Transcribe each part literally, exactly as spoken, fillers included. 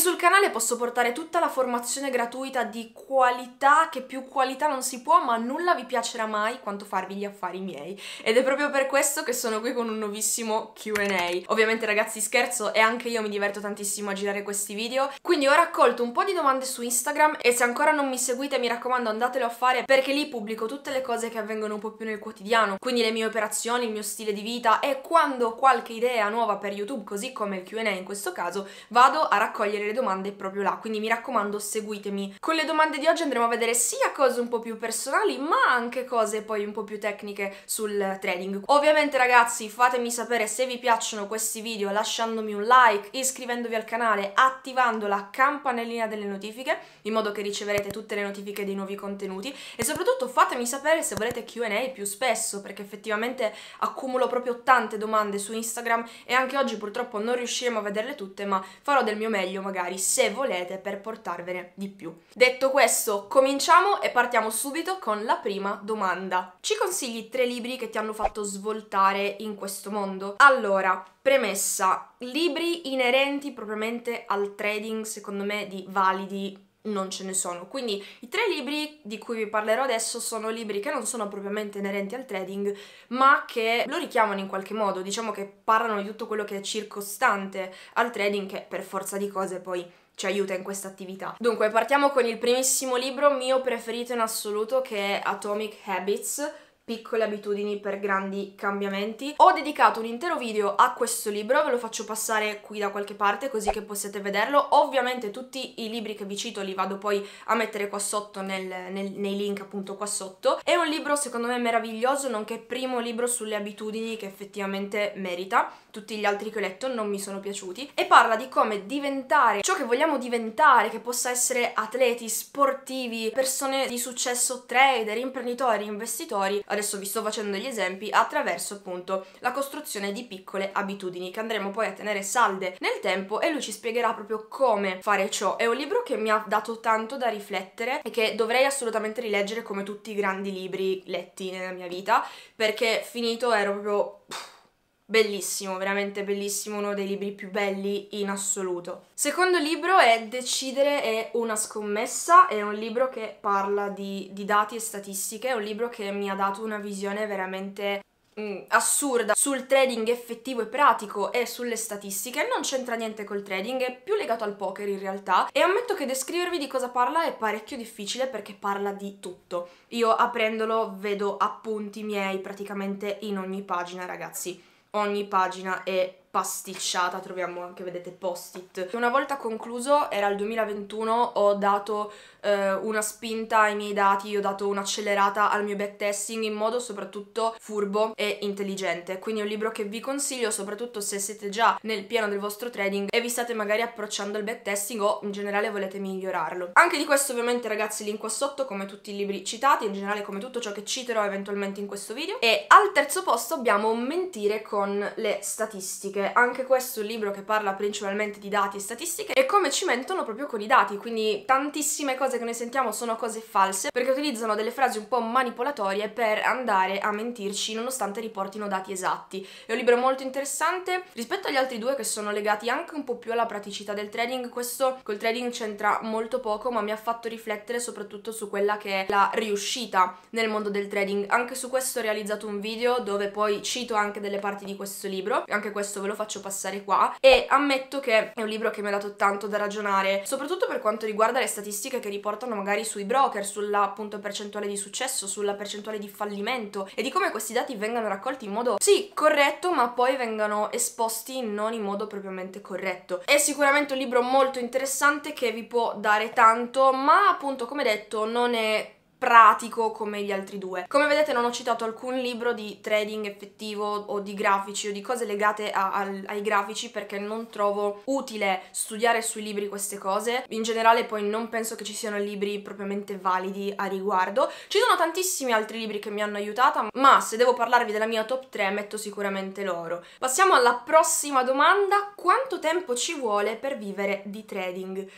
sul canale posso portare tutta la formazione gratuita di qualità, che più qualità non si può, ma nulla vi piacerà mai quanto farvi gli affari miei. Ed è proprio per questo che sono qui con un nuovissimo Q and A. Ovviamente ragazzi scherzo, e anche io mi diverto tantissimo a girare questi video, quindi ho raccolto un po' di domande su Instagram e se ancora non mi seguite mi raccomando andatelo a fare, perché lì pubblico tutte le cose che avvengono un po' più nel quotidiano, quindi le mie operazioni, il mio stile di vita, e quando ho qualche idea nuova per YouTube, così come il Q and A in questo caso, vado a raccogliere le domande proprio là, quindi mi raccomando seguitemi. Con le domande di oggi andremo a vedere sia cose un po' più personali ma anche cose poi un po' più tecniche sul trading. Ovviamente ragazzi fatemi sapere se vi piacciono questi video lasciandomi un like, iscrivendovi al canale, attivando la campanellina delle notifiche in modo che riceverete tutte le notifiche dei nuovi contenuti, e soprattutto fatemi sapere se volete Q and A più spesso, perché effettivamente accumulo proprio tante domande su Instagram e anche oggi purtroppo non riusciremo a vederle tutte, ma farò del mio meglio magari se volete per portarvene di più. Detto questo cominciamo e partiamo subito con la prima domanda. Ci consigli tre libri che ti hanno fatto svoltare in questo mondo? Allora, premessa, libri inerenti propriamente al trading secondo me di validi non ce ne sono, quindi i tre libri di cui vi parlerò adesso sono libri che non sono propriamente inerenti al trading ma che lo richiamano in qualche modo, diciamo che parlano di tutto quello che è circostante al trading, che per forza di cose poi ci aiuta in questa attività. Dunque partiamo con il primissimo libro mio preferito in assoluto, che è Atomic Habits, piccole abitudini per grandi cambiamenti. Ho dedicato un intero video a questo libro, ve lo faccio passare qui da qualche parte così che possiate vederlo. Ovviamente tutti i libri che vi cito li vado poi a mettere qua sotto nel, nel, nei link appunto qua sotto. È un libro secondo me meraviglioso, nonché primo libro sulle abitudini che effettivamente merita. Tutti gli altri che ho letto non mi sono piaciuti, e parla di come diventare ciò che vogliamo diventare, che possa essere atleti, sportivi, persone di successo, trader, imprenditori, investitori. Adesso vi sto facendo degli esempi attraverso appunto la costruzione di piccole abitudini che andremo poi a tenere salde nel tempo, e lui ci spiegherà proprio come fare ciò. È un libro che mi ha dato tanto da riflettere e che dovrei assolutamente rileggere come tutti i grandi libri letti nella mia vita, perché finito ero proprio bellissimo, veramente bellissimo, uno dei libri più belli in assoluto. Secondo libro è Decidere è una scommessa, è un libro che parla di, di dati e statistiche, è un libro che mi ha dato una visione veramente mm, assurda sul trading effettivo e pratico e sulle statistiche. Non c'entra niente col trading, è più legato al poker in realtà, e ammetto che descrivervi di cosa parla è parecchio difficile perché parla di tutto. Io aprendolo vedo appunti miei praticamente in ogni pagina, ragazzi. Ogni pagina è pasticciata, troviamo anche, vedete, post-it. Una volta concluso, era il duemilaventuno, ho dato eh, una spinta ai miei dati, ho dato un'accelerata al mio backtesting in modo soprattutto furbo e intelligente. Quindi è un libro che vi consiglio soprattutto se siete già nel pieno del vostro trading e vi state magari approcciando al backtesting o in generale volete migliorarlo. Anche di questo ovviamente ragazzi link qua sotto, come tutti i libri citati, in generale come tutto ciò che citerò eventualmente in questo video. E al terzo posto abbiamo Mentire con le statistiche. Anche questo è un libro che parla principalmente di dati e statistiche e come ci mentono proprio con i dati, quindi tantissime cose che noi sentiamo sono cose false perché utilizzano delle frasi un po' manipolatorie per andare a mentirci nonostante riportino dati esatti. È un libro molto interessante rispetto agli altri due che sono legati anche un po' più alla praticità del trading. Questo col trading c'entra molto poco, ma mi ha fatto riflettere soprattutto su quella che è la riuscita nel mondo del trading. Anche su questo ho realizzato un video dove poi cito anche delle parti di questo libro, anche questo ve lo faccio passare qua, e ammetto che è un libro che mi ha dato tanto da ragionare, soprattutto per quanto riguarda le statistiche che riportano magari sui broker, sulla appunto percentuale di successo, sulla percentuale di fallimento e di come questi dati vengano raccolti in modo sì corretto ma poi vengano esposti non in modo propriamente corretto. È sicuramente un libro molto interessante che vi può dare tanto, ma appunto come detto non è pratico come gli altri due. Come vedete non ho citato alcun libro di trading effettivo o di grafici o di cose legate a, a, ai grafici perché non trovo utile studiare sui libri queste cose. In generale poi non penso che ci siano libri propriamente validi a riguardo. Ci sono tantissimi altri libri che mi hanno aiutata, ma se devo parlarvi della mia top tre metto sicuramente loro. Passiamo alla prossima domanda: quanto tempo ci vuole per vivere di trading?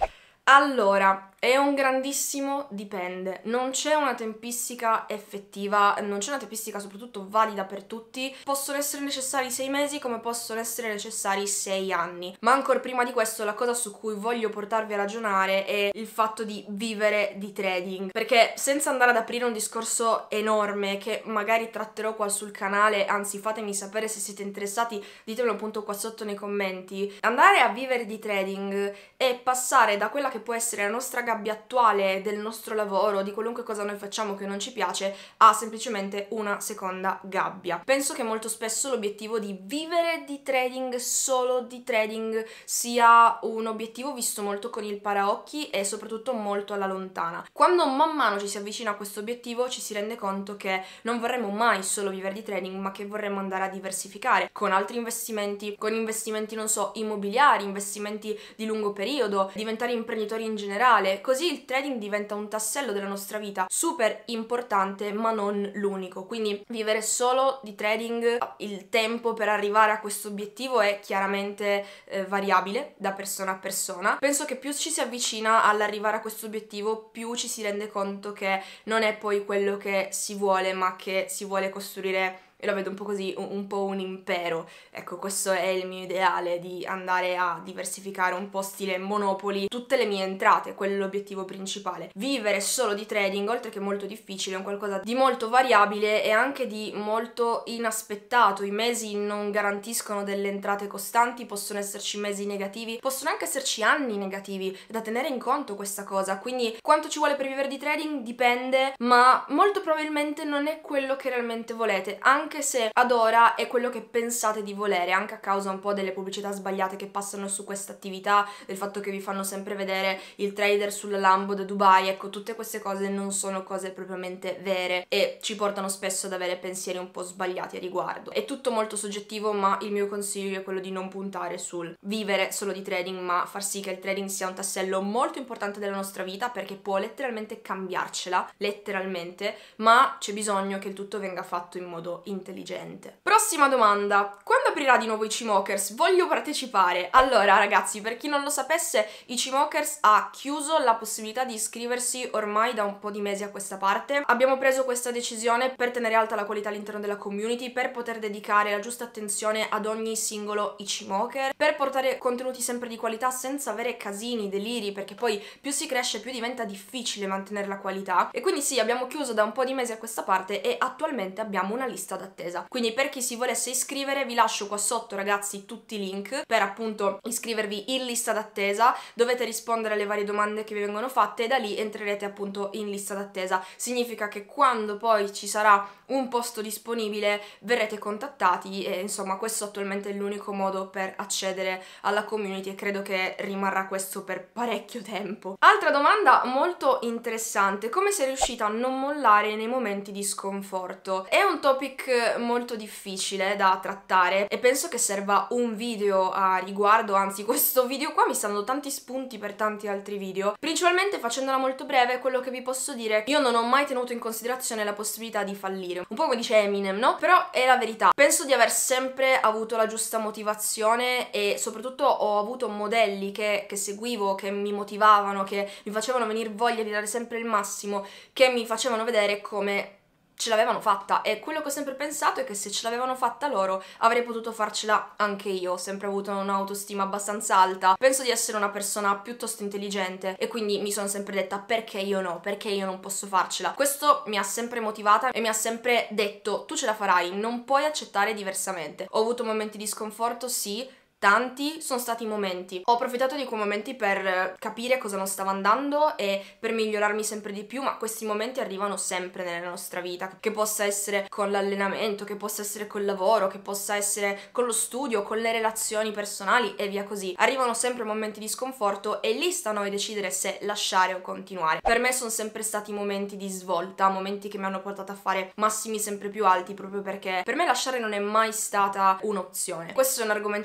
Allora, è un grandissimo dipende, non c'è una tempistica effettiva, non c'è una tempistica soprattutto valida per tutti, possono essere necessari sei mesi come possono essere necessari sei anni, ma ancora prima di questo la cosa su cui voglio portarvi a ragionare è il fatto di vivere di trading, perché senza andare ad aprire un discorso enorme che magari tratterò qua sul canale, anzi fatemi sapere se siete interessati, ditemelo appunto qua sotto nei commenti, andare a vivere di trading e passare da quella che può essere la nostra gabbia attuale del nostro lavoro, di qualunque cosa noi facciamo che non ci piace, a semplicemente una seconda gabbia. Penso che molto spesso l'obiettivo di vivere di trading, solo di trading, sia un obiettivo visto molto con il paraocchi e soprattutto molto alla lontana. Quando man mano ci si avvicina a questo obiettivo ci si rende conto che non vorremmo mai solo vivere di trading, ma che vorremmo andare a diversificare con altri investimenti, con investimenti non so, immobiliari, investimenti di lungo periodo, diventare imprenditori in generale. Così il trading diventa un tassello della nostra vita super importante, ma non l'unico. Quindi vivere solo di trading, il tempo per arrivare a questo obiettivo è chiaramente eh, variabile da persona a persona. Penso che più ci si avvicina all'arrivare a questo obiettivo, più ci si rende conto che non è poi quello che si vuole, ma che si vuole costruire. E lo vedo un po' così, un, un po' un impero. Ecco, questo è il mio ideale, di andare a diversificare un po' stile Monopoli tutte le mie entrate, quello è l'obiettivo principale. Vivere solo di trading, oltre che molto difficile, è un qualcosa di molto variabile e anche di molto inaspettato. I mesi non garantiscono delle entrate costanti, possono esserci mesi negativi, possono anche esserci anni negativi, è da tenere in conto questa cosa. Quindi quanto ci vuole per vivere di trading dipende, ma molto probabilmente non è quello che realmente volete, anche anche se ad ora è quello che pensate di volere, anche a causa un po' delle pubblicità sbagliate che passano su questa attività, del fatto che vi fanno sempre vedere il trader sulla Lambo da Dubai. Ecco, tutte queste cose non sono cose propriamente vere e ci portano spesso ad avere pensieri un po' sbagliati a riguardo. È tutto molto soggettivo, ma il mio consiglio è quello di non puntare sul vivere solo di trading, ma far sì che il trading sia un tassello molto importante della nostra vita, perché può letteralmente cambiarcela, letteralmente, ma c'è bisogno che il tutto venga fatto in modo intelligente. Intelligente. Prossima domanda: quando aprirà di nuovo Ichimokers? Voglio partecipare. Allora ragazzi, per chi non lo sapesse, Ichimokers ha chiuso la possibilità di iscriversi ormai da un po' di mesi a questa parte. Abbiamo preso questa decisione per tenere alta la qualità all'interno della community, per poter dedicare la giusta attenzione ad ogni singolo Ichimoker, per portare contenuti sempre di qualità senza avere casini, deliri, perché poi più si cresce più diventa difficile mantenere la qualità. E quindi sì, abbiamo chiuso da un po' di mesi a questa parte e attualmente abbiamo una lista d'attesa. Quindi per chi si volesse iscrivere vi lascio qua sotto ragazzi tutti i link per appunto iscrivervi in lista d'attesa. Dovete rispondere alle varie domande che vi vengono fatte e da lì entrerete appunto in lista d'attesa. Significa che quando poi ci sarà un posto disponibile verrete contattati e insomma questo attualmente è l'unico modo per accedere alla community e credo che rimarrà questo per parecchio tempo. Altra domanda molto interessante: come sei riuscita a non mollare nei momenti di sconforto? È un topic molto difficile da trattare e penso che serva un video a riguardo, anzi questo video qua mi sta dando tanti spunti per tanti altri video. Principalmente, facendola molto breve, quello che vi posso dire: io non ho mai tenuto in considerazione la possibilità di fallire, un po' come dice Eminem, no? Però è la verità. Penso di aver sempre avuto la giusta motivazione e soprattutto ho avuto modelli che, che seguivo, che mi motivavano, che mi facevano venire voglia di dare sempre il massimo, che mi facevano vedere come ce l'avevano fatta. E quello che ho sempre pensato è che se ce l'avevano fatta loro avrei potuto farcela anche io. Ho sempre avuto un'autostima abbastanza alta, penso di essere una persona piuttosto intelligente e quindi mi sono sempre detta: perché io no? Perché io non posso farcela? Questo mi ha sempre motivata e mi ha sempre detto: tu ce la farai, non puoi accettare diversamente. Ho avuto momenti di sconforto, sì, tanti, sono stati momenti. Ho approfittato di quei momenti per capire cosa non stava andando e per migliorarmi sempre di più, ma questi momenti arrivano sempre nella nostra vita, che possa essere con l'allenamento, che possa essere col lavoro, che possa essere con lo studio, con le relazioni personali e via così. Arrivano sempre momenti di sconforto e lì sta a noi decidere se lasciare o continuare. Per me sono sempre stati momenti di svolta, momenti che mi hanno portato a fare massimi sempre più alti, proprio perché per me lasciare non è mai stata un'opzione. Questo è un argomento secondo me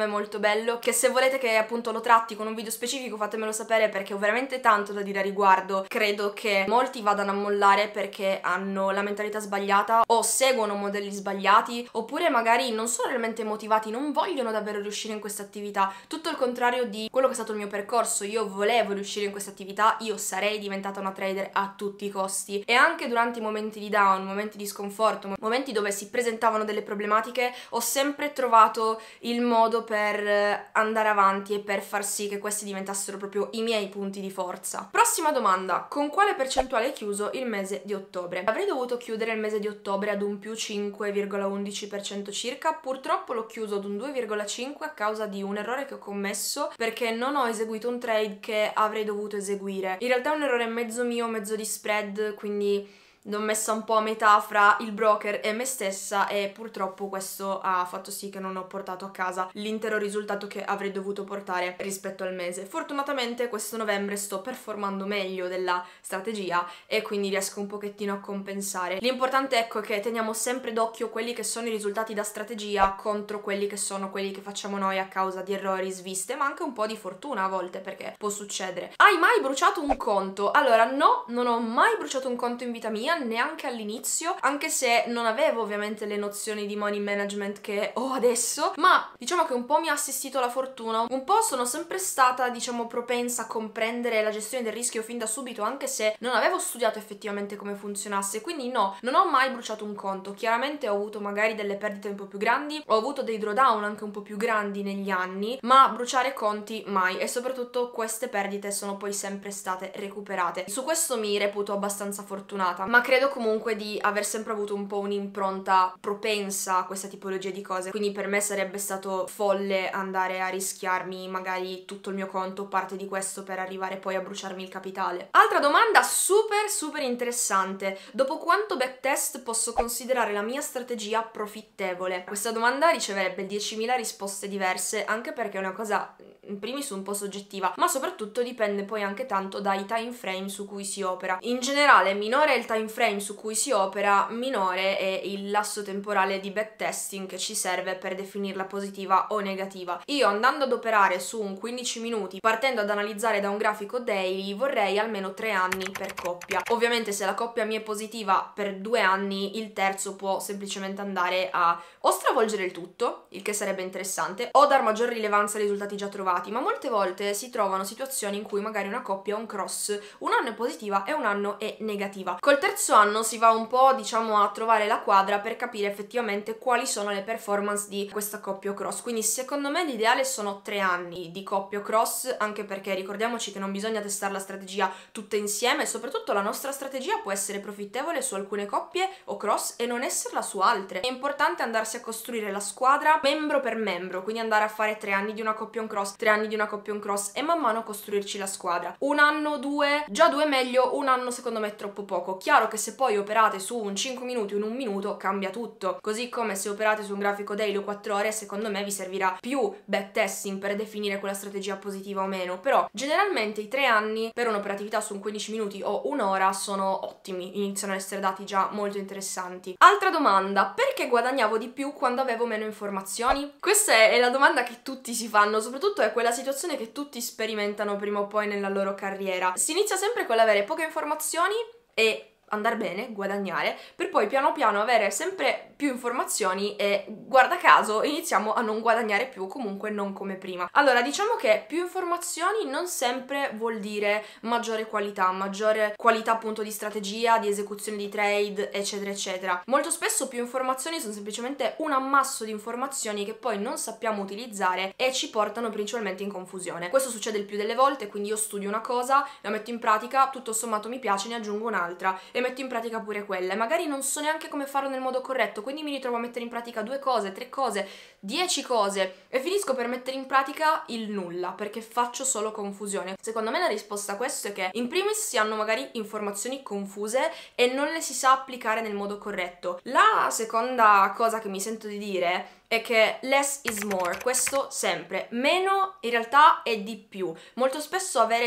molto bello, che se volete che appunto lo tratti con un video specifico fatemelo sapere, perché ho veramente tanto da dire a riguardo. Credo che molti vadano a mollare perché hanno la mentalità sbagliata o seguono modelli sbagliati, oppure magari non sono realmente motivati, non vogliono davvero riuscire in questa attività. Tutto il contrario di quello che è stato il mio percorso. Io volevo riuscire in questa attività, io sarei diventata una trader a tutti i costi, e anche durante i momenti di down, momenti di sconforto, momenti dove si presentavano delle problematiche, ho sempre trovato il modo per andare avanti e per far sì che questi diventassero proprio i miei punti di forza. Prossima domanda: con quale percentuale hai chiuso il mese di ottobre? Avrei dovuto chiudere il mese di ottobre ad un più cinque virgola undici per cento circa, purtroppo l'ho chiuso ad un due virgola cinque a causa di un errore che ho commesso, perché non ho eseguito un trade che avrei dovuto eseguire. In realtà è un errore mezzo mio, mezzo di spread, quindi l'ho messa un po' a metà fra il broker e me stessa, e purtroppo questo ha fatto sì che non ho portato a casa l'intero risultato che avrei dovuto portare rispetto al mese. Fortunatamente questo novembre sto performando meglio della strategia e quindi riesco un pochettino a compensare. L'importante, ecco, è che teniamo sempre d'occhio quelli che sono i risultati da strategia contro quelli che sono quelli che facciamo noi a causa di errori, sviste, ma anche un po' di fortuna a volte, perché può succedere. Hai mai bruciato un conto? Allora no, non ho mai bruciato un conto in vita mia, neanche all'inizio, anche se non avevo ovviamente le nozioni di money management che ho adesso, ma diciamo che un po' mi ha assistito la fortuna, un po' sono sempre stata, diciamo, propensa a comprendere la gestione del rischio fin da subito, anche se non avevo studiato effettivamente come funzionasse, quindi no, non ho mai bruciato un conto. Chiaramente ho avuto magari delle perdite un po' più grandi, ho avuto dei drawdown anche un po' più grandi negli anni, ma bruciare conti mai, e soprattutto queste perdite sono poi sempre state recuperate. Su questo mi reputo abbastanza fortunata, ma credo comunque di aver sempre avuto un po' un'impronta propensa a questa tipologia di cose, quindi per me sarebbe stato folle andare a rischiarmi magari tutto il mio conto, parte di questo, per arrivare poi a bruciarmi il capitale. Altra domanda super super interessante: dopo quanto backtest posso considerare la mia strategia profittevole? Questa domanda riceverebbe diecimila risposte diverse, anche perché è una cosa in primis un po' soggettiva, ma soprattutto dipende poi anche tanto dai time frame su cui si opera. In generale, minore è il time frame su cui si opera, minore è il lasso temporale di backtesting che ci serve per definirla positiva o negativa. Io, andando ad operare su un quindici minuti, partendo ad analizzare da un grafico daily, vorrei almeno tre anni per coppia. Ovviamente se la coppia mia è positiva per due anni, il terzo può semplicemente andare a o stravolgere il tutto, il che sarebbe interessante, o dar maggior rilevanza ai risultati già trovati, ma molte volte si trovano situazioni in cui magari una coppia ha un cross, un anno è positiva e un anno è negativa. Col terzo anno si va un po', diciamo, a trovare la quadra per capire effettivamente quali sono le performance di questa coppia o cross, quindi secondo me l'ideale sono tre anni di coppia o cross, anche perché ricordiamoci che non bisogna testare la strategia tutta insieme, e soprattutto la nostra strategia può essere profittevole su alcune coppie o cross e non esserla su altre. È importante andarsi a costruire la squadra membro per membro, quindi andare a fare tre anni di una coppia o un cross, tre anni di una coppia o un cross, e man mano costruirci la squadra. Un anno, due, già due è meglio, un anno secondo me è troppo poco. Chiaro che se poi operate su un cinque minuti o in un minuto cambia tutto, così come se operate su un grafico daily o quattro ore, secondo me vi servirà più backtesting per definire quella strategia positiva o meno, però generalmente i tre anni per un'operatività su un quindici minuti o un'ora sono ottimi, iniziano ad essere dati già molto interessanti. Altra domanda: perché guadagnavo di più quando avevo meno informazioni? Questa è la domanda che tutti si fanno, soprattutto è quella situazione che tutti sperimentano prima o poi nella loro carriera. Si inizia sempre con l'avere poche informazioni e andare bene, guadagnare, per poi piano piano avere sempre più informazioni e, guarda caso, iniziamo a non guadagnare più, comunque non come prima. Allora, diciamo che più informazioni non sempre vuol dire maggiore qualità, maggiore qualità appunto di strategia, di esecuzione di trade, eccetera eccetera. Molto spesso più informazioni sono semplicemente un ammasso di informazioni che poi non sappiamo utilizzare e ci portano principalmente in confusione. Questo succede il più delle volte, quindi io studio una cosa, la metto in pratica, tutto sommato mi piace, ne aggiungo un'altra e metto in pratica pure quella, e magari non so neanche come farlo nel modo corretto, quindi mi ritrovo a mettere in pratica due cose, tre cose, dieci cose e finisco per mettere in pratica il nulla perché faccio solo confusione. Secondo me la risposta a questo è che in primis si hanno magari informazioni confuse e non le si sa applicare nel modo corretto. La seconda cosa che mi sento di dire è che less is more, questo sempre. Meno in realtà è di più. Molto spesso avere troppa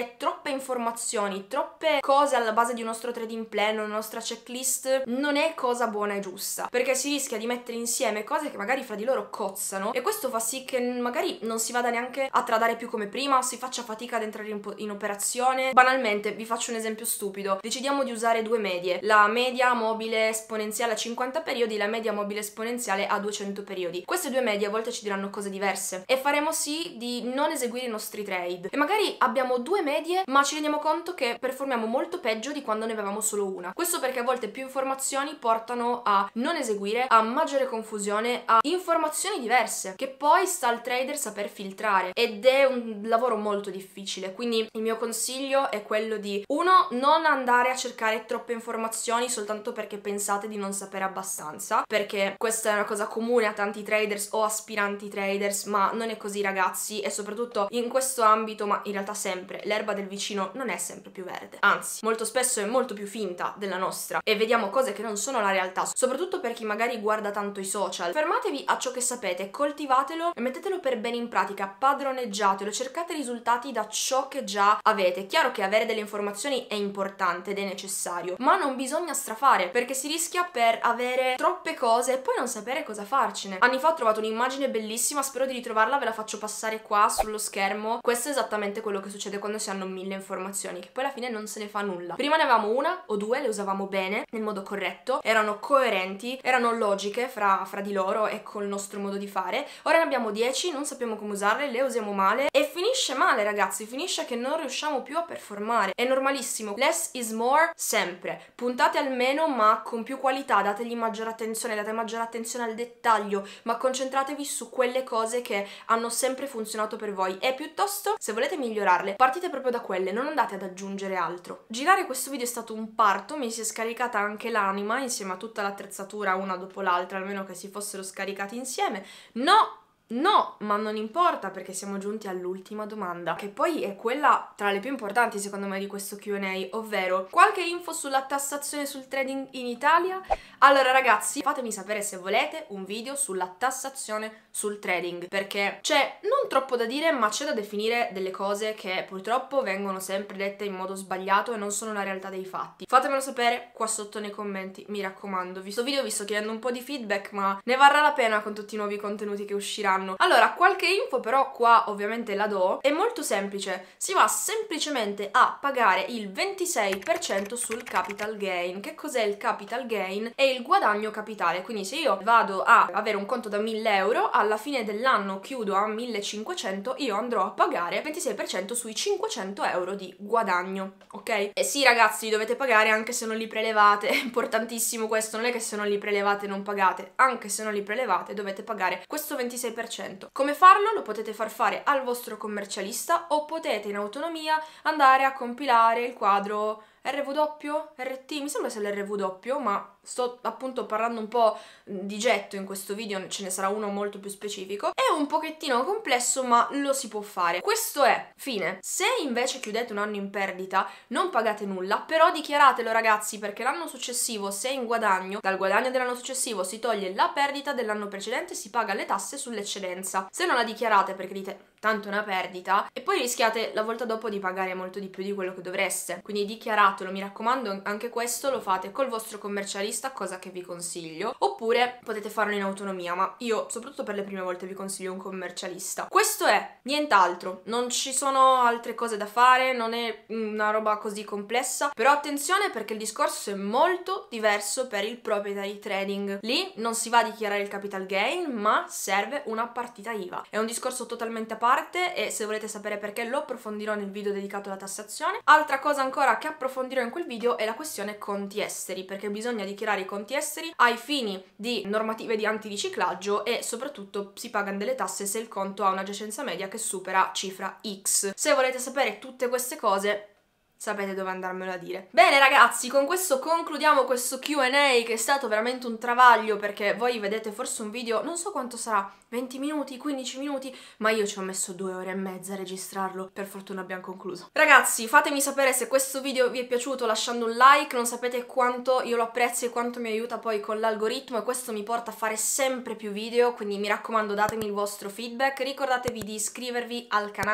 troppe informazioni, troppe cose alla base di un nostro trading plan, una nostra checklist, non è cosa buona e giusta, perché si rischia di mettere insieme cose che magari fra di loro cozzano, e questo fa sì che magari non si vada neanche a tradare più come prima, o si faccia fatica ad entrare in, in operazione. Banalmente, vi faccio un esempio stupido: decidiamo di usare due medie, la media mobile esponenziale a cinquanta periodi, la media mobile esponenziale a duecento periodi. Queste due medie a volte ci diranno cose diverse e faremo sì di non eseguire i nostri trade, e magari abbiamo due medie ma ci rendiamo conto che performiamo molto peggio di quando ne avevamo solo una. Questo perché a volte più informazioni portano a non eseguire, a maggiore confusione, a informazioni diverse che poi sta al trader saper filtrare, ed è un lavoro molto difficile. Quindi il mio consiglio è quello di uno, non andare a cercare troppe informazioni soltanto perché pensate di non sapere abbastanza, perché questa è una cosa comune a tanti traders o aspiranti traders, ma non è così ragazzi, e soprattutto in questo ambito, ma in realtà sempre, l'erba del vicino non è sempre più verde, anzi molto spesso è molto più finta della nostra, e vediamo cose che non sono la realtà, soprattutto per chi magari guarda tanto i social. Fermatevi a ciò che sapete, coltivatelo e mettetelo per bene in pratica, padroneggiatelo, cercate risultati da ciò che già avete. Chiaro che avere delle informazioni è importante ed è necessario, ma non bisogna strafare, perché si rischia per avere troppe cose e poi non sapere cosa farcene. Anni fa ho trovato un'immagine bellissima, spero di ritrovarla, ve la faccio passare qua sullo schermo. Questo è esattamente quello che succede quando si hanno mille informazioni, che poi alla fine non se ne fa nulla. Prima ne avevamo una o due, le usavamo bene, nel modo corretto, erano coerenti, erano logiche fra, fra di loro e col nostro modo di fare. Ora ne abbiamo dieci, non sappiamo come usarle, le usiamo male e finisce male ragazzi, finisce che non riusciamo più a performare. È normalissimo, less is more sempre. Puntate al meno ma con più qualità, dategli maggiore attenzione, date maggiore attenzione al dettaglio, ma concentratevi su quelle cose che hanno sempre funzionato per voi, e piuttosto, se volete migliorarle, partite proprio da quelle, non andate ad aggiungere altro. Girare questo video è stato un parto, mi si è scaricata anche l'anima insieme a tutta l'attrezzatura una dopo l'altra, almeno che si fossero scaricati insieme. No! No, ma non importa, perché siamo giunti all'ultima domanda, che poi è quella tra le più importanti secondo me di questo Q and A, ovvero qualche info sulla tassazione sul trading in Italia? Allora ragazzi, fatemi sapere se volete un video sulla tassazione sul trading, perché c'è non troppo da dire, ma c'è da definire delle cose che purtroppo vengono sempre dette in modo sbagliato e non sono la realtà dei fatti. Fatemelo sapere qua sotto nei commenti, mi raccomando. Questo video vi sto chiedendo un po' di feedback, ma ne varrà la pena con tutti i nuovi contenuti che usciranno. Allora, qualche info però qua ovviamente la do. È molto semplice, si va semplicemente a pagare il ventisei per cento sul capital gain. Che cos'è il capital gain? È il guadagno capitale, quindi se io vado a avere un conto da mille euro, alla fine dell'anno chiudo a millecinquecento, io andrò a pagare ventisei per cento sui cinquecento euro di guadagno, ok? E sì ragazzi, dovete pagare anche se non li prelevate, è importantissimo questo, non è che se non li prelevate non pagate, anche se non li prelevate dovete pagare questo ventisei per cento. Come farlo? Lo potete far fare al vostro commercialista, o potete in autonomia andare a compilare il quadro R W R T, mi sembra sia l'R W, ma sto appunto parlando un po' di getto in questo video, ce ne sarà uno molto più specifico. È un pochettino complesso, ma lo si può fare. Questo è, fine. Se invece chiudete un anno in perdita, non pagate nulla, però dichiaratelo ragazzi, perché l'anno successivo, se è in guadagno, dal guadagno dell'anno successivo si toglie la perdita dell'anno precedente e si paga le tasse sull'eccedenza. Se non la dichiarate perché dite tanto è una perdita, e poi rischiate la volta dopo di pagare molto di più di quello che dovreste, quindi dichiaratelo, mi raccomando. Anche questo lo fate col vostro commercialista, cosa che vi consiglio, oppure potete farlo in autonomia, ma io soprattutto per le prime volte vi consiglio un commercialista. Questo è, nient'altro, non ci sono altre cose da fare, non è una roba così complessa, però attenzione perché il discorso è molto diverso per il proprietary trading. Lì non si va a dichiarare il capital gain, ma serve una partita I V A. È un discorso totalmente a parte, e se volete sapere perché lo approfondirò nel video dedicato alla tassazione. Altra cosa ancora che approfondirò in quel video è la questione conti esteri, perché bisogna dichiarare i conti esteri ai fini di normative di antiriciclaggio, e soprattutto si pagano delle tasse se il conto ha una giacenza media che supera cifra X. Se volete sapere tutte queste cose, sapete dove andarmelo a dire. Bene ragazzi, con questo concludiamo questo Q and A, che è stato veramente un travaglio, perché voi vedete forse un video, non so quanto sarà, venti minuti, quindici minuti, ma io ci ho messo due ore e mezza a registrarlo, per fortuna abbiamo concluso. Ragazzi, fatemi sapere se questo video vi è piaciuto lasciando un like, non sapete quanto io lo apprezzo e quanto mi aiuta poi con l'algoritmo, e questo mi porta a fare sempre più video, quindi mi raccomando datemi il vostro feedback, ricordatevi di iscrivervi al canale,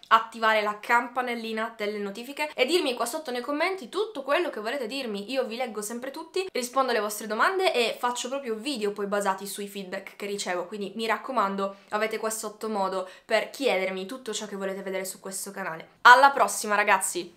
attivare la campanellina delle notifiche e dirmi qua sotto nei commenti tutto quello che volete dirmi. Io vi leggo sempre tutti, rispondo alle vostre domande e faccio proprio video poi basati sui feedback che ricevo, quindi mi raccomando, avete questo modo per chiedermi tutto ciò che volete vedere su questo canale. Alla prossima, ragazzi!